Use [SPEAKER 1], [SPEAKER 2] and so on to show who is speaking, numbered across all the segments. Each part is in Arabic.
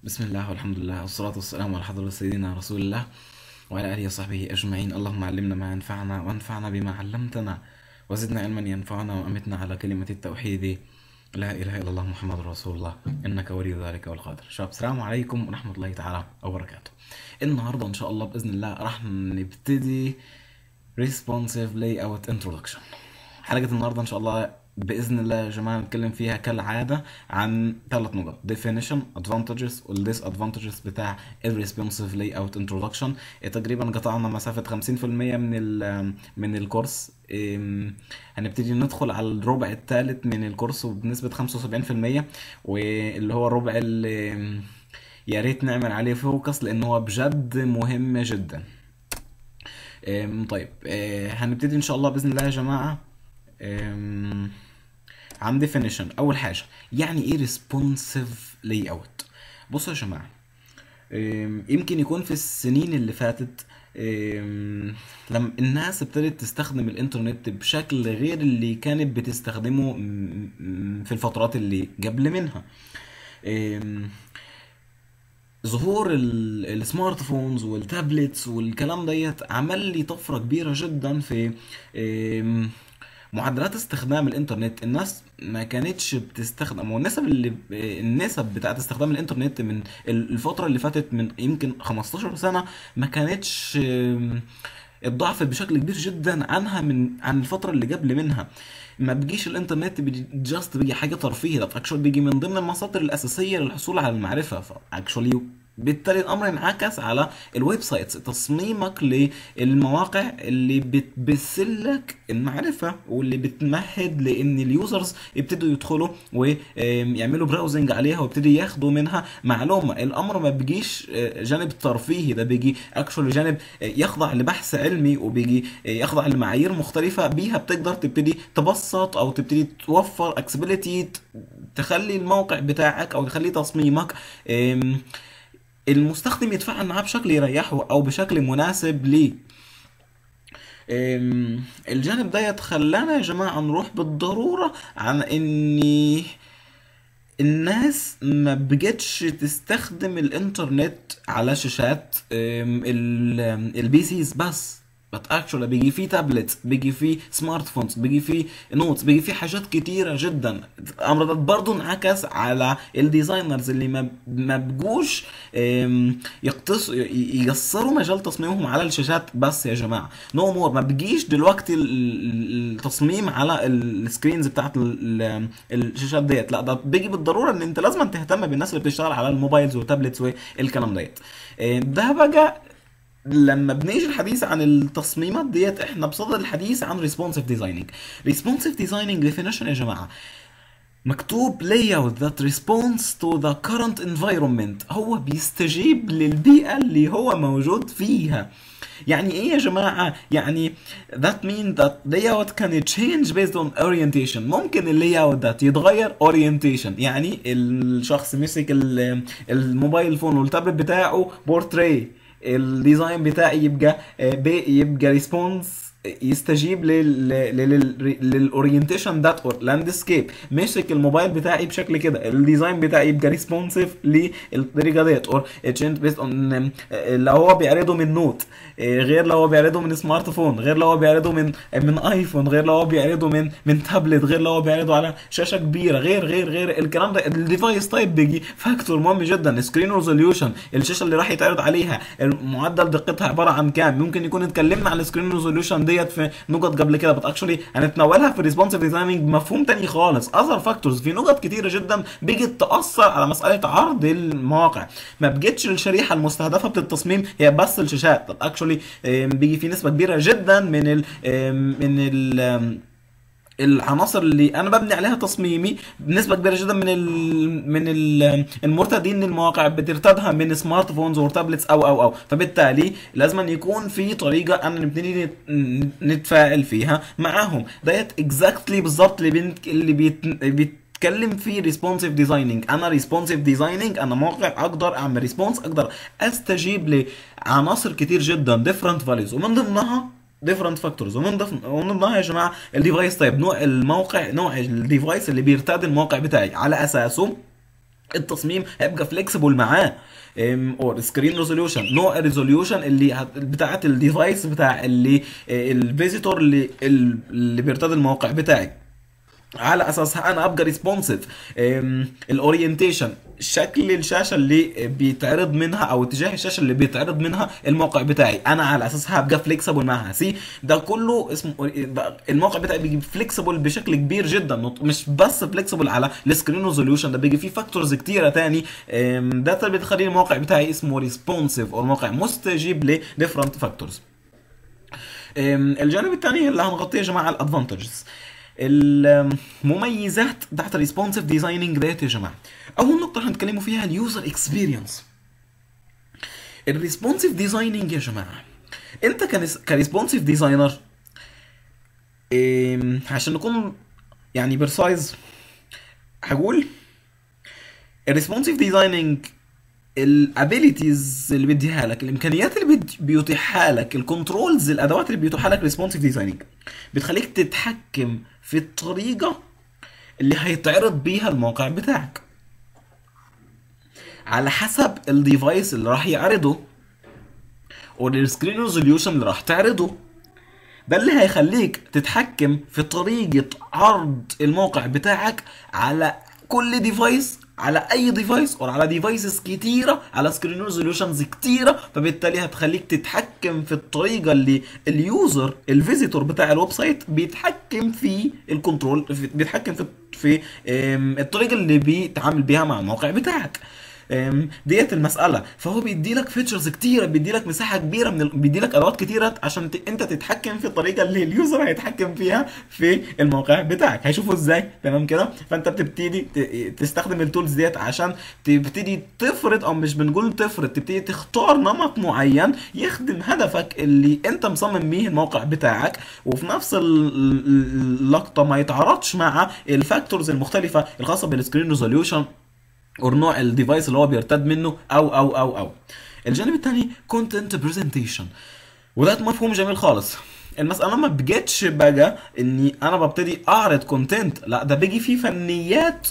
[SPEAKER 1] بسم الله والحمد لله والصلاة والسلام على حضرة سيدنا رسول الله وعلى آله وصحبه أجمعين. اللهم علمنا ما ينفعنا وانفعنا بما علمتنا وزدنا علما ينفعنا وأمتنا على كلمة التوحيد لا إله إلا الله محمد رسول الله إنك ولي ذلك والقادر. شباب، السلام عليكم ورحمة الله تعالى وبركاته. النهاردة إن شاء الله بإذن الله راح نبتدي Responsive Layout Introduction. حلقة النهاردة إن شاء الله بإذن الله يا جماعة نتكلم فيها كالعادة عن 3 نقط: definition, advantages وال disadvantages بتاع ال responsive layout introduction. تقريبا قطعنا مسافة 50% من الكورس. هنبتدي ندخل على الربع الثالث من الكورس وبنسبة 75%، واللي هو الربع اللي يا ريت نعمل عليه فوكس لأنه هو بجد مهم جدا. طيب، هنبتدي إن شاء الله بإذن الله يا جماعة عن definition. اول حاجه، يعني ايه responsive layout؟ بصوا يا جماعه، يمكن يكون في السنين اللي فاتت لما الناس ابتدت تستخدم الانترنت بشكل غير اللي كانت بتستخدمه في الفترات اللي قبل منها. ظهور السمارت فونز والتابلتس والكلام ديت عمل لي طفره كبيره جدا في معدلات استخدام الانترنت. الناس ما كانتش بتستخدم، النسب بتاعت استخدام الانترنت من الفترة اللي فاتت من يمكن 15 سنة ما كانتش اتضاعفت بشكل كبير جدا عن الفترة اللي قبل منها. ما بيجيش الانترنت بيجي حاجة ترفيهي، ده اكشولي بيجي من ضمن المصادر الأساسية للحصول على المعرفة. فاكشولي بالتالي الامر انعكس على الويب سايتس، تصميمك للمواقع اللي بتبثلك المعرفة واللي بتمهد لان اليوزرز يبتدوا يدخلوا ويعملوا براوزنج عليها ويبتدوا ياخدوا منها معلومة. الامر ما بيجيش جانب ترفيهي، ده بيجي اكشولي جانب يخضع لبحث علمي وبيجي يخضع لمعايير مختلفة بيها بتقدر تبتدي تبسط او تبتدي توفر اكسبيليتي تخلي الموقع بتاعك او تخلي تصميمك المستخدم يتفاعل معاه بشكل يريحه او بشكل مناسب ليه. الجانب ده خلانا يا جماعة نروح بالضرورة عن ان الناس ما بقتش تستخدم الانترنت على شاشات البي سيز بس اكشولي بيجي فيه تابلت، بيجي فيه سمارت فونز، بيجي فيه نوتس، بيجي فيه حاجات كتيره جدا. الامر ده برضه انعكس على الديزاينرز اللي ما بقوش يقصروا مجال تصميمهم على الشاشات بس يا جماعه. نو مور، ما بيجيش دلوقتي التصميم على السكرينز بتاعت الشاشات ديت، لا ده بيجي بالضروره ان انت لازم تهتم بالناس اللي بتشتغل على الموبايلز والتابلتس والكلام ديت. ده بقى لما بنيجي الحديث عن التصميمات ديت احنا بصدد الحديث عن responsive designing. responsive designing definition يا جماعة مكتوب layout that responds to the current environment، هو بيستجيب للبيئة اللي هو موجود فيها. يعني ايه يا جماعة؟ يعني that mean that layout can change based on orientation. ممكن اللاyout ده يتغير orientation، يعني الشخص مسك الموبايل فون والتابلت بتاعه بورتري، الديزاين بتاعي يبقى ريسبونس يستجيب للاورينتيشن دات اور لاندسكيب. ماسك الموبايل بتاعي بشكل كده، الديزاين بتاعي يبقى ريسبونسيف للطريقه ديت اور تشينج بيست اون. لو هو بيعرضه من نوت غير لو هو بيعرضه من سمارت فون، غير لو هو بيعرضه من ايفون، غير لو هو بيعرضه من تابلت، غير لو هو بيعرضه على شاشه كبيره، غير الكلام ده. الديفايس تايب بيجي فاكتور مهم جدا. سكرين ريزوليوشن، الشاشه اللي راح يتعرض عليها معدل دقتها عباره عن كام. ممكن يكون اتكلمنا عن السكرين ريزوليوشن ديت في نقط قبل كده، بس اكشولي هنتناولها في الريسبونسيف ديزايننج بمفهوم تاني خالص. اذر فاكتورز، في نقط كتيره جدا بيجت تاثر على مساله عرض المواقع. ما بقتش الشريحه المستهدفه بالتصميم هي بس الشاشات، اكشولي بيجي في نسبه كبيره جدا من العناصر اللي انا ببني عليها تصميمي، بنسبه كبيره جدا من المرتدين المواقع بترتدها من سمارت فونز وتابلتس او فبالتالي لازم أن يكون في طريقه ان نبتدي نتفاعل فيها معاهم. ديت اكزاكتلي بالظبط اللي بيتكلم في ريسبونسيف ديزايننج. انا ريسبونسيف ديزايننج، انا موقع اقدر اعمل ريسبونس، اقدر استجيب لعناصر كتير جدا ديفرنت فاليوز، ومن ضمنها different factors، ومن ضمنها يا جماعه الديفايس تايب، نوع الموقع، نوع الديفايس اللي بيرتدي الموقع بتاعي. على اساسه التصميم هيبقى فليكسيبل معاه. اور سكرين ريزوليوشن، نوع الريزوليوشن اللي بتاعت الديفايس بتاع اللي الفيزيتور اللي بيرتدي الموقع بتاعي، على اساسها انا ابقى ريسبونسيف. الاورينتيشن، شكل الشاشه اللي بيتعرض منها او اتجاه الشاشه اللي بيتعرض منها الموقع بتاعي، انا على اساسها هبقى فليكسيبل معها. سي ده كله اسمه الموقع بتاعي بيجي فليكسيبل بشكل كبير جدا، مش بس فليكسيبل على السكرين ريزوليوشن، ده بيجي فيه فاكتورز كتيره تاني. ده اللي بتخلي الموقع بتاعي اسمه ريسبونسيف، او الموقع مستجيب لديفرنت فاكتورز. الجانب الثاني اللي هنغطيه يا جماعه الادفانتجز، المميزات بتاعت الريسبونسيف ديزايننج ديت يا جماعه. اول نقطه هنتكلموا فيها اليوزر اكسبيرينس. الريسبونسيف ديزايننج يا جماعه، انت كريسبونسيف ديزاينر، عشان نكون يعني برسايز، هقول الريسبونسيف ديزايننج الابيليتيز اللي بيديها لك، الامكانيات اللي بيتيحها لك، الكنترولز، الادوات اللي بيتيحها لك ريسبونسيف ديزايننج بتخليك تتحكم في الطريقه اللي هيتعرض بيها الموقع بتاعك على حسب الديفايس اللي راح يعرضه والسكرين ريزوليوشن اللي راح تعرضه. ده اللي هيخليك تتحكم في طريقة عرض الموقع بتاعك على كل ديفايس، على اي ديفايس او على ديفايسز كتيره، على سكرين ريزوليوشنز كتيره. فبالتالي هتخليك تتحكم في الطريقه اللي اليوزر الفيزيتور بتاع الويب سايت بيتحكم في الكنترول، بيتحكم في الطريقه اللي بيتعامل بيها مع الموقع بتاعك. ديت المساله. فهو بيدي لك فيتشرز كتيره، بيدي لك مساحه كبيره بيدي لك ادوات كتيره عشان انت تتحكم في الطريقه اللي اليوزر هيتحكم فيها في الموقع بتاعك. هيشوفه ازاي؟ تمام كده. فانت بتبتدي تستخدم التولز ديت عشان تبتدي تفرض، او مش بنقول تفرض، تبتدي تختار نمط معين يخدم هدفك اللي انت مصمم بيه الموقع بتاعك، وفي نفس اللقطه ما يتعارضش مع الفاكتورز المختلفه الخاصه بالسكرين ريزوليوشن او نوع الديفايس اللي هو بيرتد منه او. الجانب الثاني كونتنت برزنتيشن، وده مفهوم جميل خالص. المساله ما بجتش بقى اني انا ببتدي اعرض كونتنت، لا ده بيجي فيه فنيات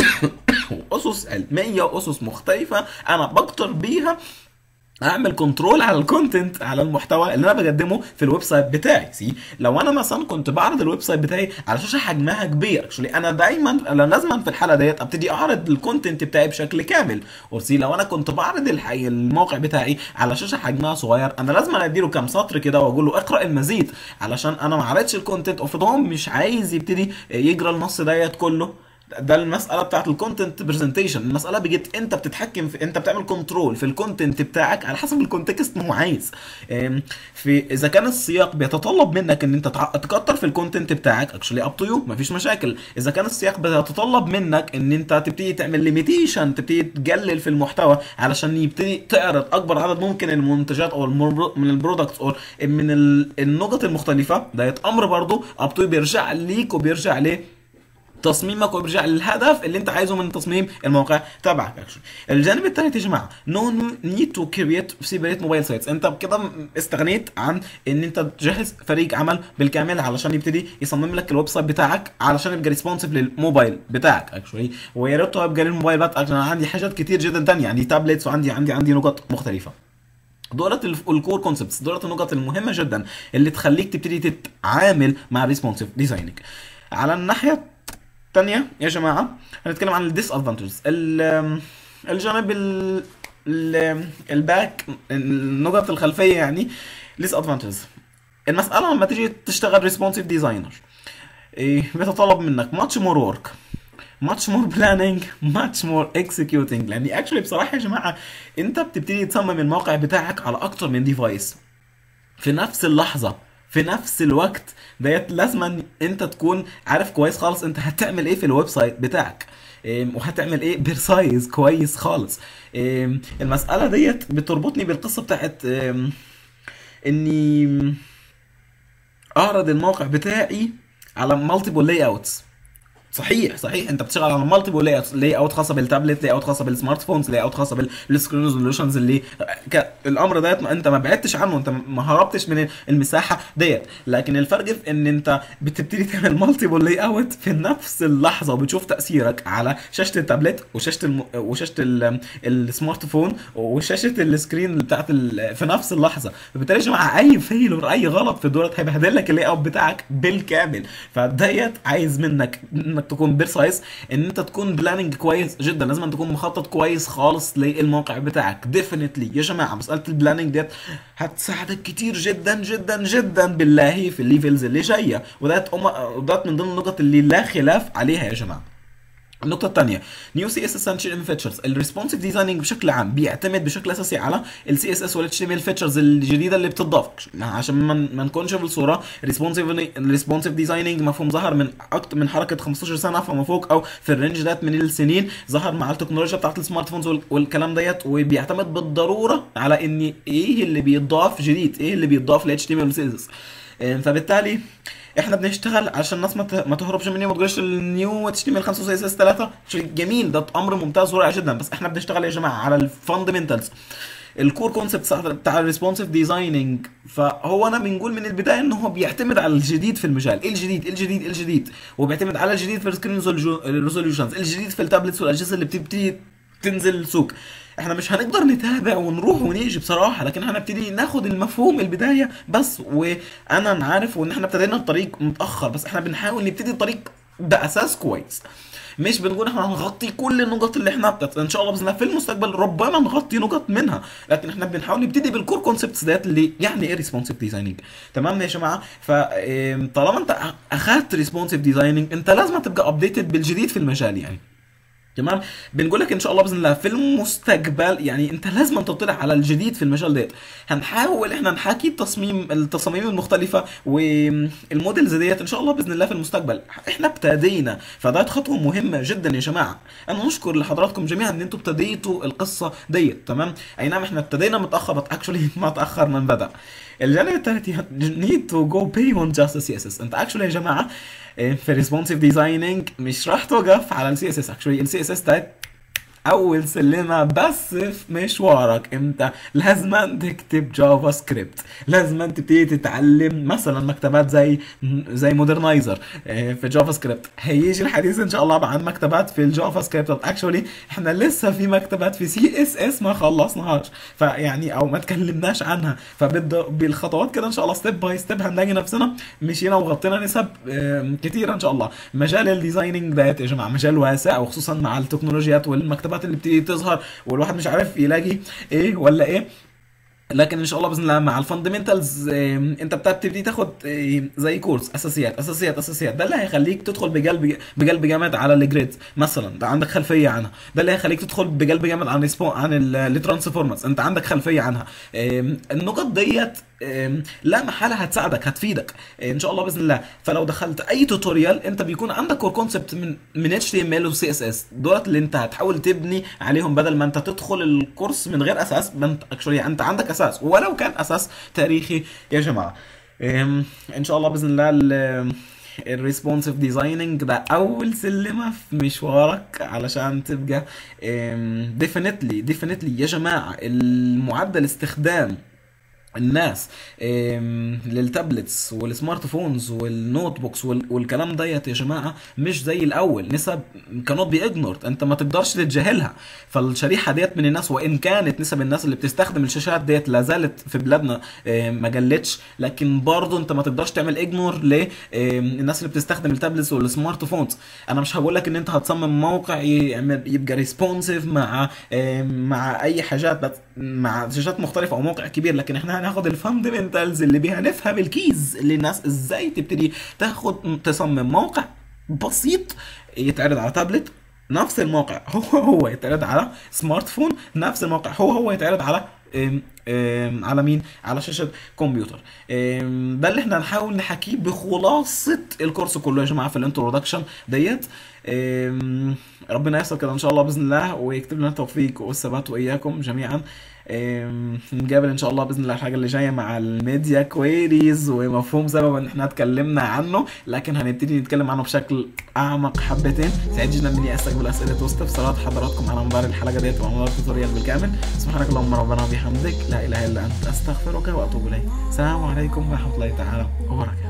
[SPEAKER 1] واسس علميه واسس مختلفه انا بقدر بيها اعمل كنترول على الكونتنت، على المحتوى اللي انا بقدمه في الويب سايت بتاعي. سي لو انا مثلا كنت بعرض الويب سايت بتاعي على شاشه حجمها كبير، اكشلي انا دايما لازما في الحاله ديت ابتدي اعرض الكونتنت بتاعي بشكل كامل. سي لو انا كنت بعرض الموقع بتاعي على شاشه حجمها صغير، انا لازم اديله كام سطر كده واقول له اقرا المزيد، علشان انا ما عرضتش الكونتنت، افرض هو مش عايز يبتدي يقرا النص ديت كله. ده المساله بتاعت الكونتنت برزنتيشن. المساله بجد انت بتتحكم في، انت بتعمل كنترول في الكونتنت بتاعك على حسب الكونتكست ما هو عايز. في اذا كان السياق بيتطلب منك ان انت تكتر في الكونتنت بتاعك، اكشلي اب تو يو، مفيش مشاكل. اذا كان السياق بيتطلب منك ان انت تبتدي تعمل ليميتيشن، تبتدي تقلل في المحتوى علشان يبتدي تعرض اكبر عدد ممكن من المنتجات او من البرودكتس او من النقط المختلفه، ده امر برضه اب تو يو، بيرجع ليك وبيرجع ليه تصميمك، وبيرجع للهدف اللي انت عايزه من تصميم الموقع تبعك. الجانب الثالث يا جماعه نو نيد تو كرييت سيبريت موبايل سايتس. انت كده استغنيت عن ان انت تجهز فريق عمل بالكامل علشان يبتدي يصمم لك الويب سايت بتاعك علشان يبقى ريسبونسيف للموبايل بتاعك اكشولي. ويا ريت يبقى للموبايل بس، عشان انا عندي حاجات كتير جدا ثانيه، عندي تابلتس وعندي نقط مختلفه. دولت الكور كونسبتس، دولت النقط المهمه جدا اللي تخليك تبتدي تتعامل مع الريسبونسيف ديزايننج. على الناحيه تانية يا جماعة هنتكلم عن الديس ادفانتجز، الجانب الباك، النقط الخلفية يعني. ديس ادفانتجز، المسألة لما تيجي تشتغل ريسبونسيف ديزاينر بيتطلب منك ماتش مور ورك، ماتش مور بلاننج، ماتش مور اكسكيوتنج. لان اكشولي بصراحة يا جماعة انت بتبتدي تصمم الموقع بتاعك على اكتر من ديفايس في نفس اللحظة في نفس الوقت. ديت لازما انت تكون عارف كويس خالص انت هتعمل ايه في الويب سايت بتاعك، وهتعمل ايه برسايز كويس خالص. المسألة ديت بتربطني بالقصة بتاعت اني اعرض الموقع بتاعي على مالتيبل لاي اوتس. صحيح صحيح، انت بتشتغل على مالتيبل لاي اوت خاصه بالتابلت، لاي اوت خاصه بالسمارت فونز، لاي اوت خاصه بالسكرين ريزولوشنز اللي الامر ده انت ما بعدتش عنه، انت ما هربتش من المساحه ديت. لكن الفرق في ان انت بتبتدي تعمل مالتيبل لاي اوت في نفس اللحظه، وبتشوف تاثيرك على شاشه التابلت وشاشه السمارت فون وشاشه السكرين بتاعت في نفس اللحظه. فبالتالي يا جماعه اي فيلور اي غلط في دولت هيبهدل لك اللاي اوت بتاعك بالكامل. فديت عايز منك انك تكون بيرسايز، ان انت تكون بلاننج كويس جدا، لازم أن تكون مخطط كويس خالص للموقع بتاعك. ديفينتلي يا جماعه مساله البلاننج ديت هتساعدك كتير جدا جدا جدا بالله في الليفلز اللي جايه، وده من ضمن النقط اللي لا خلاف عليها يا جماعه. النقطة الثانية نيو سي اس اسنشال فيتشرز. الريسبونسيف ديزايننج بشكل عام بيعتمد بشكل اساسي على السي اس اس والاتش تي ام ال فيتشرز الجديدة اللي بتضاف، عشان ما نكونش في الصورة. الريسبونسيف ديزايننج مفهوم ظهر من اكتر من حركة 15 سنة فما فوق، او في الرينج ده من السنين، ظهر مع التكنولوجيا بتاعت السمارت فونز والكلام ديت، وبيعتمد بالضرورة على ان ايه اللي بيضاف جديد، ايه اللي بيضاف لاتش تي ام ال والسي اس اس. فبالتالي احنا بنشتغل عشان الناس ما تهربش مني وما تقولش النيو اتش تي ام ال 5 وسي اس اس 3 شيء جميل، ده امر ممتاز ورائع جدا، بس احنا بنشتغل يا جماعه على الفاندمنتالز، الكور كونسبت بتاع الريسبونسيف ديزايننج. فهو انا بنقول من البدايه ان هو بيعتمد على الجديد في المجال. ايه الجديد؟ الجديد الجديد وبيعتمد على الجديد في السكرين ريزوليوشنز، الجديد في التابلتس والاجهزه اللي بتبتدي تنزل السوق. احنا مش هنقدر نتابع ونروح ونيجي بصراحه، لكن هنبتدي ناخد المفهوم البدايه بس. وانا عارف وان احنا ابتدينا الطريق متاخر، بس احنا بنحاول نبتدي الطريق باساس كويس. مش بنقول احنا هنغطي كل النقط اللي احنا ان شاء الله باذن الله في المستقبل ربما نغطي نقط منها، لكن احنا بنحاول نبتدي بالكور كونسبتس ديت اللي يعني ايه ريسبونسيف ديزايننج. تمام يا جماعه؟ فطالما انت اخدت ريسبونسيف ديزايننج انت لازم تبقى ابديتد بالجديد في المجال يعني. تمام؟ بنقول لك ان شاء الله باذن الله في المستقبل يعني انت لازم تطلع على الجديد في المجال ده. هنحاول احنا نحاكي التصاميم المختلفه والموديلز ديت ان شاء الله باذن الله في المستقبل. احنا ابتدينا، فده خطوه مهمه جدا يا جماعه. انا نشكر لحضراتكم جميعا ان انتم ابتديتوا القصه ديت. تمام؟ اي نعم احنا ابتدينا متاخر، بس اكشولي ما تاخر من بدا. الجانب الثالث need to go beyond just CSS. انت اكشولي يا جماعه في ريسبونسيف ديزايننج مش راح توقف على السي اس اس. اكشولي السي اس اس ده اول سلمه بس في مشوارك. انت لازم تكتب جافا سكريبت، لازم تبتدي تتعلم مثلا مكتبات زي مودرنايزر في جافا سكريبت. هيجي الحديث ان شاء الله عن مكتبات في الجافا سكريبت. اكشولي احنا لسه في مكتبات في سي اس اس ما خلصناهاش، فيعني او ما تكلمناش عنها. فبالخطوات كده ان شاء الله ستيب باي ستيب هنلاقي نفسنا مشينا وغطينا نسب كتيره ان شاء الله. مجال الديزايننج ده يا جماعه مجال واسع، وخصوصا مع التكنولوجيات والمكتبات اللي بتيجي تظهر والواحد مش عارف يلاقي ايه ولا ايه. لكن ان شاء الله باذن الله مع الفاندمنتالز انت بتبتدي تاخد زي كورس اساسيات. ده اللي هيخليك تدخل بقلب جامد على الجريدز مثلا، ده عندك خلفيه عنها. ده اللي هيخليك تدخل بقلب جامد عن الترانسفورمرز، انت عندك خلفيه عنها. النقط ديت لا محاله هتساعدك هتفيدك ان شاء الله باذن الله. فلو دخلت اي توتوريال انت بيكون عندك كور كونسبت من اتش تي ام ال وسي اس اس دولت اللي انت هتحاول تبني عليهم، بدل ما انت تدخل الكورس من غير اساس. انت عندك اساس ولو كان اساس تاريخي يا جماعه. ان شاء الله باذن الله الريسبونسيف ديزايننج ده اول سلمه في مشوارك علشان تبقى ديفينتلي يا جماعه المعدل استخدام الناس للتابلتس والسمارت فونز والنوت بوكس والكلام ديت يا جماعه مش زي الاول. نسب كانت بيجنورد، انت ما تقدرش تتجاهلها. فالشريحه ديت من الناس، وان كانت نسب الناس اللي بتستخدم الشاشات ديت لا زالت في بلادنا ما قلتش، لكن برضه انت ما تقدرش تعمل اجنور للناس اللي بتستخدم التابلتس والسمارت فونز. انا مش هقول لك ان انت هتصمم موقع يبقى ريسبونسيف مع اي حاجات، بس مع شاشات مختلفه او موقع كبير، لكن احنا هناخد الفاندمنتالز اللي بيها نفهم الكيز اللي الناس ازاي تبتدي تصمم موقع بسيط يتعرض على تابلت، نفس الموقع هو يتعرض على سمارت فون، نفس الموقع هو يتعرض على على مين؟ على شاشة كمبيوتر. ده اللي احنا هنحاول نحكيه بخلاصة الكورس كله يا جماعة في الانترودكشن ديت. ربنا ييسر كده ان شاء الله باذن الله، ويكتب لنا التوفيق والثبات واياكم جميعا. نقابل ان شاء الله باذن الله الحلقه اللي جايه مع الميديا كويريز ومفهوم سبب ان احنا اتكلمنا عنه، لكن هنبتدي نتكلم عنه بشكل اعمق حبتين. سعيد جدا اني استقبل اسئله واستفسارات حضراتكم على مدار الحلقه ديت وعلى مدار التوتوريال بالكامل. سبحانك اللهم ربنا وبحمدك، لا اله الا انت، استغفرك واتوب اليك. السلام عليكم ورحمه الله تعالى وبركاته.